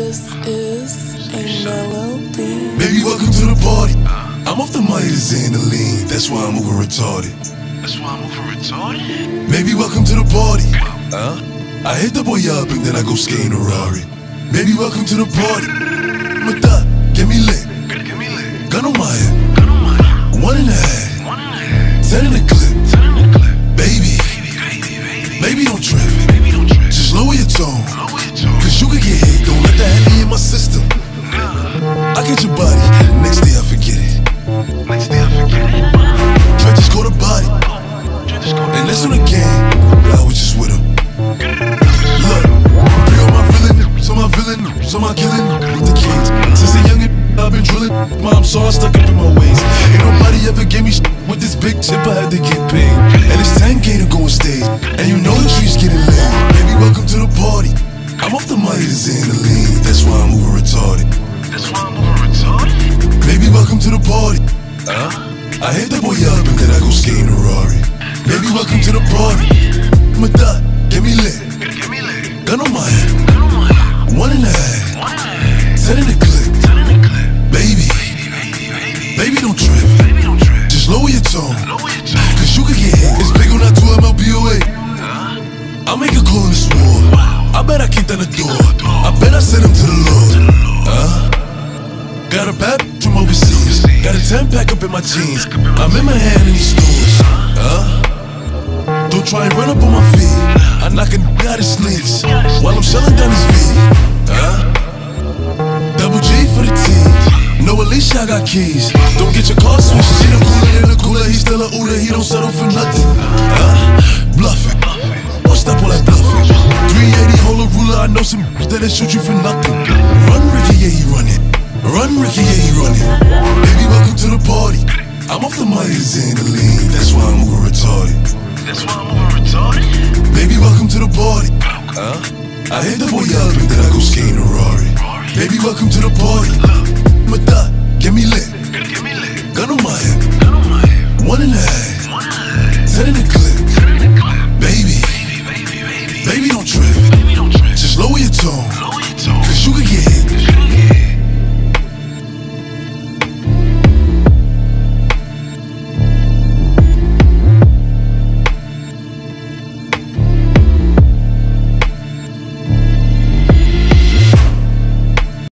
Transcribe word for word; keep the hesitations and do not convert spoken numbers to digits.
This is a melody. Baby, welcome to the party. I'm off the money to Xandaline, that's why I'm over retarded. That's why I'm over retarded? Baby, welcome to the party. Huh? I hit the boy up and then I go skating a Rari. Baby, welcome to the party. Mata, get me lit. Get me lit. Gun on my head. Gun on my head. One and a half. One and a half. Ten in the clip. Ten in the clip. Baby, Baby, baby, baby. baby, don't trip. Baby, don't trip. Just lower your tone. Lower your tone. Cause you could get hit, don't let that heavy in my system. Nah. I get your body, next day I forget it. Next day I forget it. Try just go to body. Try just go to And that's on the game, I was just with him. Look, bring on my villain, so my villain, so my killing with the kids. Since a youngin', I've been drilling. Mom saw I stuck up in my ways. Ain't nobody ever gave me sh with this big chip, I had to get paid. And it's ten K to go on stage, and you know the trees getting laid. Baby, welcome to the party. I'm off the money to Xandaline, that's why I'm over retarded. That's why I'm over retarded? Baby, welcome to the party. Huh? I hit the boy up and then I go skating a Rari. Baby, welcome to the party. Mata, get me lit. Get me lit. Gun on my head. Gun on my head. One and a half. One and a half. Ten in the clip. Ten in the clip. Baby, Baby, baby, baby. baby, don't trip. Baby, don't trip. Just lower your tone. Lower your tone. Cause you could get hit. It's big on that two M L B O A. Huh? I'll make a call in this war. I bet I kick down the door. I bet I send him to the Lord. Huh? Got a bad bitch from overseas. Got a ten pack up in my jeans. I'm in my hand in these stores. Huh? Don't try and run up on my feet. I knock a out his sneaks while I'm shelling down his feet. Huh? Double G for the team. No, Alicia, I got keys. Don't get your car switched. She the cooler in the cooler. He still a Uda. He don't settle for nothing. Huh? Bluffing. Don't stop all that bluffing. three eighty, hold a ruler. I know some that'll shoot you for nothing. Run, Ricky, yeah, he running. Run, Ricky, yeah, he running. Baby, welcome to the party. I'm off the money to Xandaline, that's why I'm over retarded. That's why I'm over retarded? Baby, welcome to the party. Huh? I hit the boy up and then I go skating a Rari. Baby, welcome to the party. Mata, get me lit. Get me lit. Gun on my head.